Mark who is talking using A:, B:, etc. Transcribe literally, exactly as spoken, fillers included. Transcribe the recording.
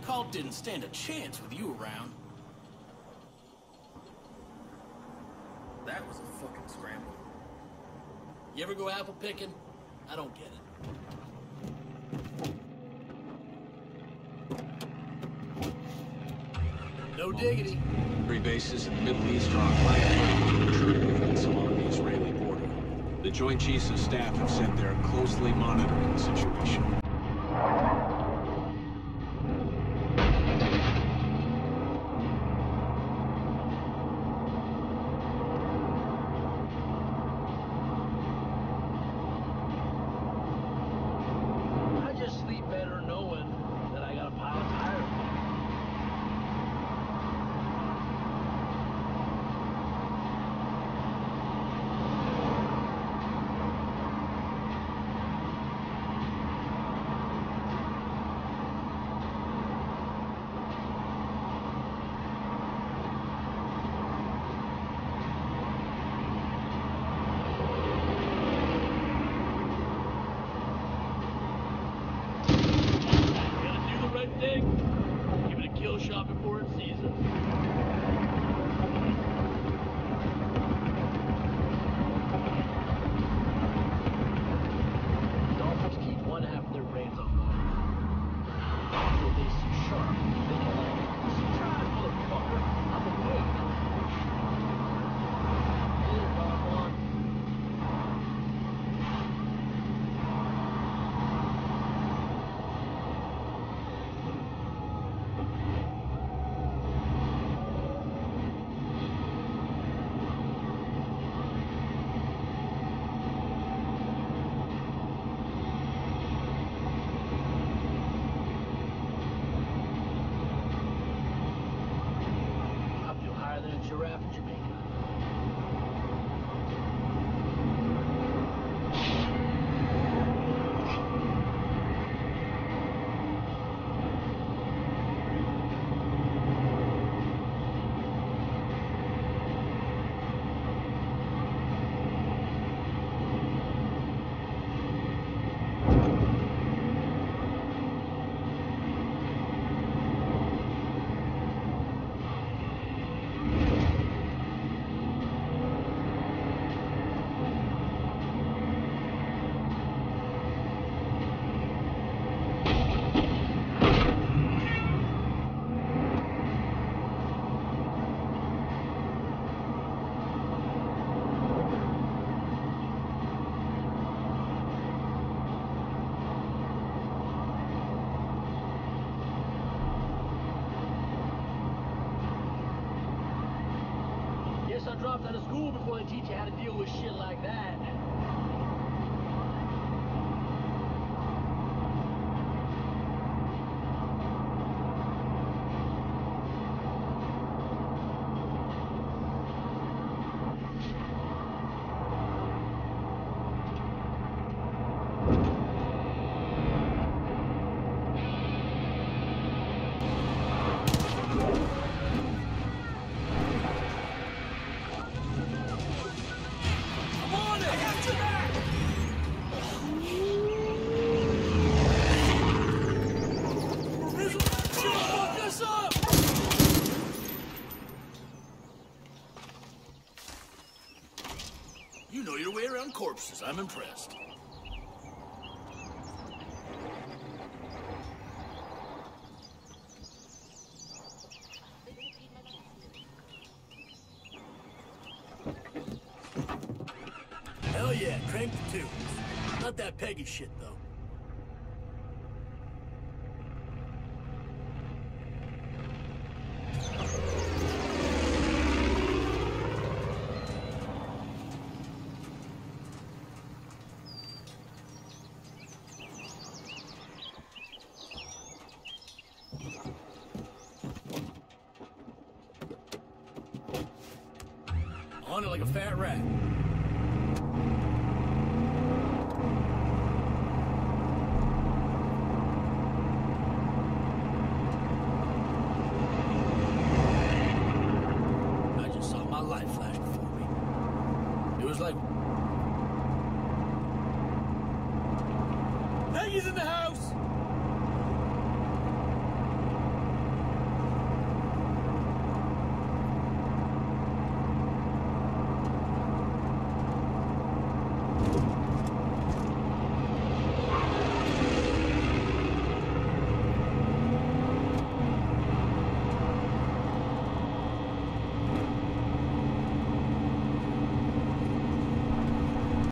A: Cult didn't stand a chance with you around. That was a fucking scramble. You ever go apple picking? I don't get it. No diggity.
B: Three bases in the Middle East are on fire troops along the Israeli border. The Joint Chiefs of Staff have said they're closely monitoring the situation.
C: I dropped out of school before they teach you how to deal with shit like that.
A: You know your way around corpses. I'm impressed. Hell yeah, crank the tunes. Not that Peggy shit, though. On it like a fat rat. I just saw my life flash before me. It was like... Peggy's in the house!